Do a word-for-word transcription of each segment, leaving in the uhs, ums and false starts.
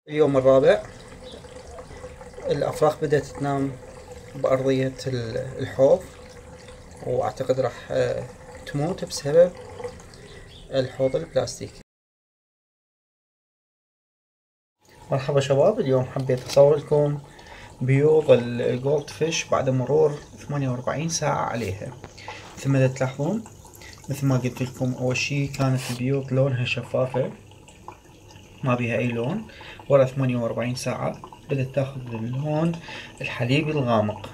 اليوم الرابع. الأفراخ بدأت تنام بأرضية الحوض، وأعتقد راح تموت بسبب الحوض البلاستيكي. مرحبا شباب، اليوم حبيت أصور لكم بيوض الجولد فيش بعد مرور ثمانية وأربعين ساعة عليها. مثل ما تلاحظون، مثل ما قلت لكم، أول شي كانت البيوض لونها شفافة ما بيها أي لون. ورا ثمانية وأربعين ساعة بدأت تاخذ اللون الحليبي الغامق،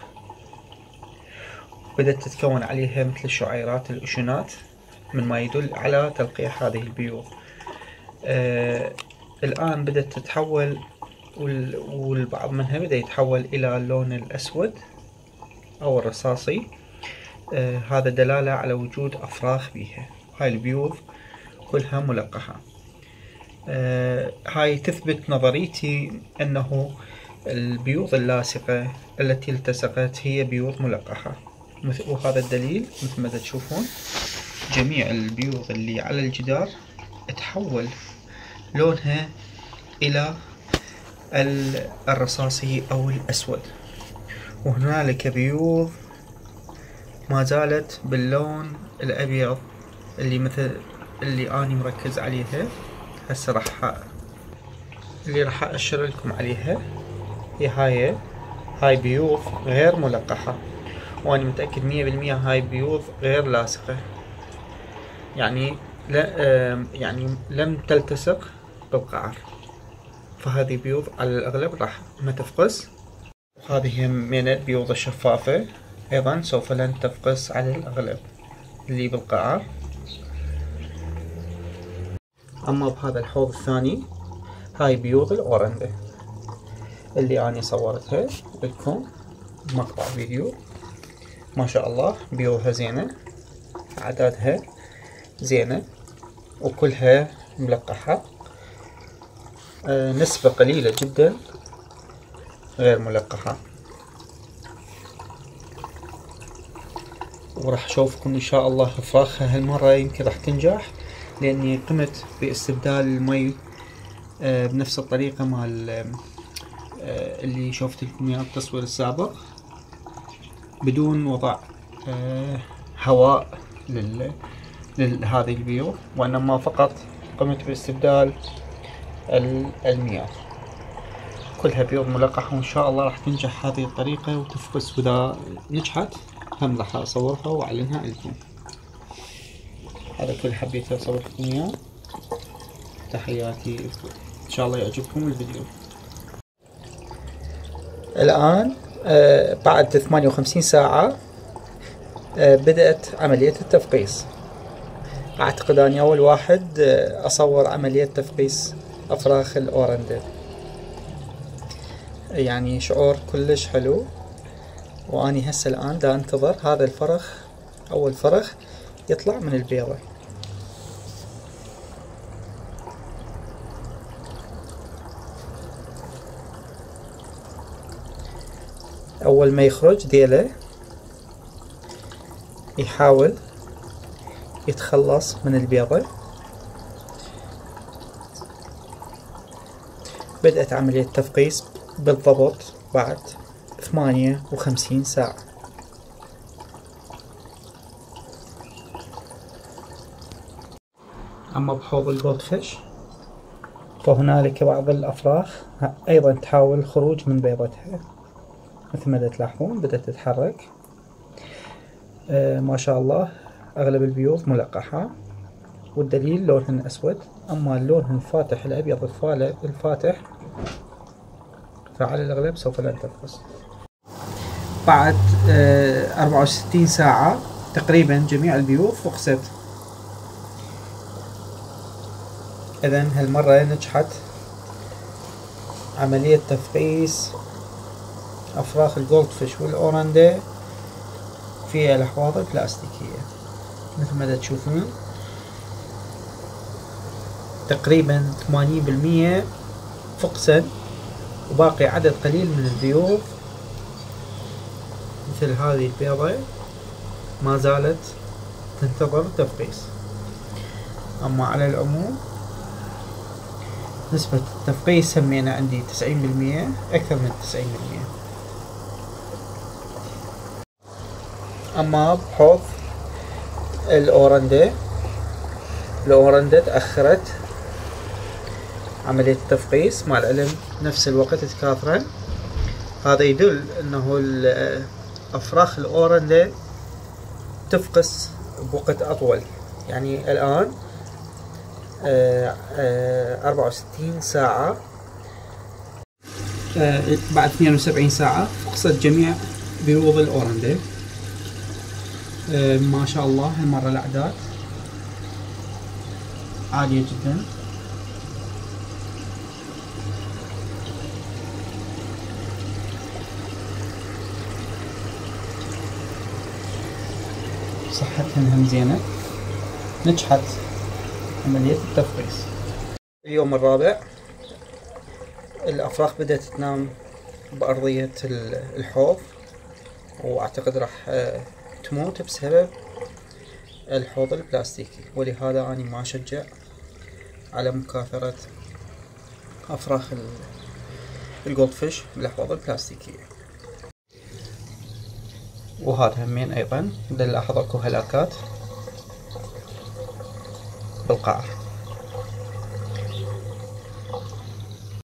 بدأت تتكون عليها مثل الشعيرات الأشونات، من ما يدل على تلقيح هذه البيوض. آه الآن بدأت تتحول، والبعض منها بدأ يتحول إلى اللون الأسود أو الرصاصي. آه هذا دلالة على وجود أفراخ بيها. هاي البيوض كلها ملقحة. آه هاي تثبت نظريتي أنه البيوض اللاصقة التي التصقت هي بيوض ملقحة، وهذا الدليل مثل ما تشوفون جميع البيوض اللي على الجدار تحول لونها إلى الرصاصي أو الأسود، وهنالك بيوض ما زالت باللون الأبيض اللي مثل اللي أنا مركز عليها. هسه راح اللي راح أشر لكم عليها هي هاي هاي بيوض غير ملقحة، وأنا متأكد مية بالمية هاي بيوض غير لاصقة، يعني لا يعني لم تلتصق بالقعر، فهذه بيوض على الأغلب راح ما تفقس. وهذه من البيوض الشفافة أيضا سوف لن تفقس على الأغلب اللي بالقعر. أما بهذا الحوض الثاني هاي بيوض الأورندا اللي أنا صورتها لكم مقطع فيديو. ما شاء الله بيوضها زينة، أعدادها زينة، وكلها ملقحة. آه نسبة قليلة جدا غير ملقحة. وراح اشوفكم ان شاء الله افراخها هالمرة يمكن راح تنجح، لاني قمت باستبدال المي آه بنفس الطريقة مال آه اللي شوفت لكم اياه بالتصوير السابق، بدون وضع آه هواء لل لهذه البيوض، وانما فقط قمت باستبدال المياه. كلها بيوض ملقحة، وان شاء الله راح تنجح هذه الطريقة وتفقس، واذا نجحت هم راح اصورها واعلنها لكم. هذا كل حبيت اصور لكم اياه. تحياتي، ان شاء الله يعجبكم الفيديو. الان آه بعد ثمانية وخمسين ساعة آه بدأت عملية التفقيس. اعتقد اني اول واحد آه اصور عملية تفقيس افراخ الاورندا، يعني شعور كلش حلو. واني هسه الان دا انتظر هذا الفرخ، اول فرخ يطلع من البيضة. اول ما يخرج ديله يحاول يتخلص من البيضة. بدأت عملية تفقيس بالضبط بعد ثمانية وخمسين ساعة. أما بحوض الجولد فيش فهنالك بعض الأفراخ أيضا تحاول الخروج من بيضتها، مثل ما تلاحظون بدأت تتحرك. آه ما شاء الله أغلب البيوض ملقحة، والدليل لونهن أسود. أما اللون الفاتح الأبيض الفاتح فعلى الأغلب سوف لا تفقس. بعد آه أربعة وستين ساعة تقريبا جميع البيوض فقست. إذن هالمرة نجحت عملية تفقيس أفراخ الجولد فيش والأورندا في الأحواض البلاستيكية. مثل ما تشوفون تقريبا ثمانين بالمية فقسا، وباقي عدد قليل من البيوض مثل هذه البيضة ما زالت تنتظر تفقيس. أما على العموم نسبة التفقيس همينة عندي تسعين بالمية، أكثر من تسعين بالمية. أما بحوض الأورندا، الأورندا تأخرت عملية التفقيس، مع العلم نفس الوقت تكاثرن. هذا يدل أنه أفراخ الأورندا تفقس بوقت أطول. يعني الآن أربعة وستين ساعة، بعد اثنين وسبعين ساعة فقست جميع بيوض الأورندا. ما شاء الله هالمرة الأعداد عالية جدا. صحتهم هم زينة، نجحت عملية التفقيس. اليوم الرابع الأفراخ بدأت تنام بأرضية الحوض، وأعتقد راح تموت بسبب الحوض البلاستيكي، ولهذا أنا ما أشجع على مكاثرة أفراخ الجولدفيش بالأحواض البلاستيكية. وهذا همين أيضا نلاحظ أكو هلاكات بالقاع.